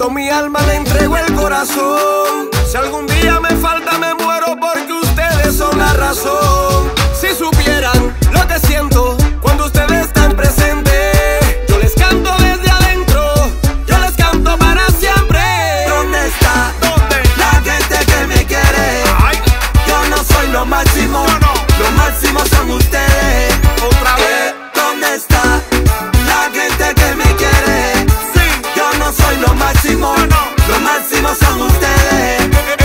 Con mi alma le entrego el corazón. Si algún día me falta me muero porque ustedes son la razón. Si supieran lo que siento cuando ustedes están presentes, yo les canto desde adentro, yo les canto para siempre. ¿Dónde está la gente que me quiere? Yo no soy lo máximo, lo máximo son ustedes. Otra vez. ¿Dónde está la gente que me quiere? Yo no soy lo máximo, lo máximo son ustedes.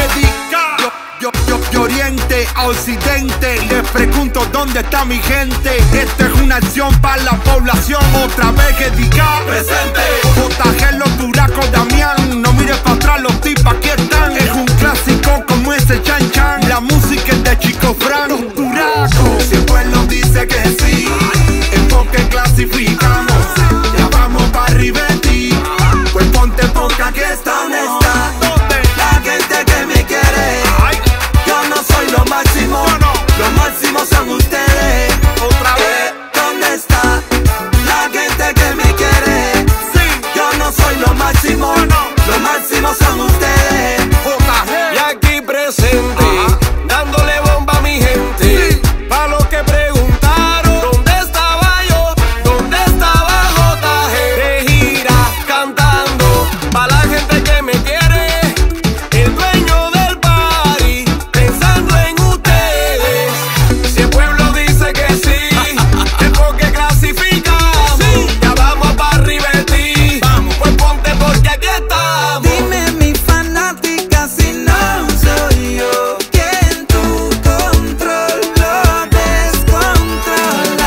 De oriente a occidente les pregunto dónde está mi gente. Esta es una acción para la población. Otra vez que diga Presente. JG, los Turacos, Damián. No mires para atrás, los tipos aquí están. Es un clásico como ese Chan Chan. La música es de Chico Fran. Los Turacos. Si el pueblo dice que sí, es porque clasificamos. Ya vamos para arriba de ti. Pues ponte poca que está. ¿Dónde está la gente que me quiere? Yo no soy lo máximo, lo máximo son ustedes. Otra vez. ¿Dónde está la gente que me quiere? Yo no soy lo máximo, lo máximo son ustedes. Y aquí presente, dándole bomba a mi gente. Pa' los que preguntaron ¿dónde estaba yo? ¿Dónde estaba JG? De gira, cantando pa' la gente que me quiere. El dueño del party, pensando en ustedes. Si el pueblo dice que sí, es porque clasificamos. Ya vamos pa' arriba de ti. Pues ponte porque aquí estamos. Dime mi fanática si no soy yo quien tu control lo descontrola.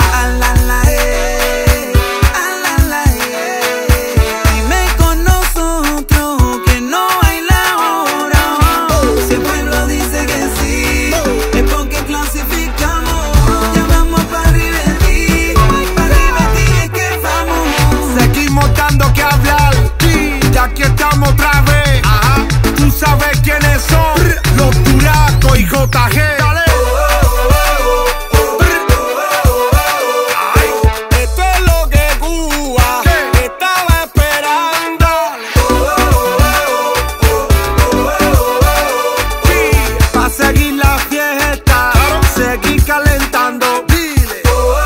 Dime con nosotros que no hay la hora. Si el pueblo dice que sí, es porque clasificamos. Ya vamos para arriba de ti, es que vamos. Seguimos dando que hablar. Y aquí estamos otra vez. Tú sabes quiénes son. Los Turacos y JG. Dale. Esto es lo que Cuba estaba esperando. Pa' seguir la fiesta, seguir calentando. Dile.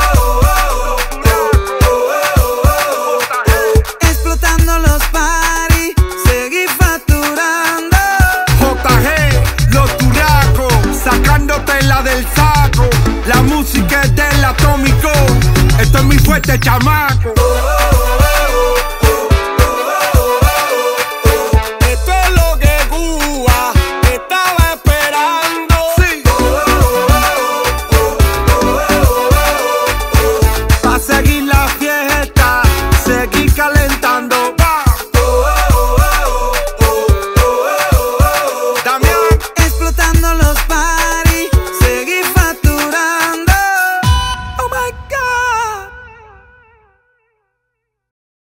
Explotando los parties, seguir facturando. JG, los Turacos, sacándotela del saco. La música es del atómico. Esto es muy fuerte, chamaco.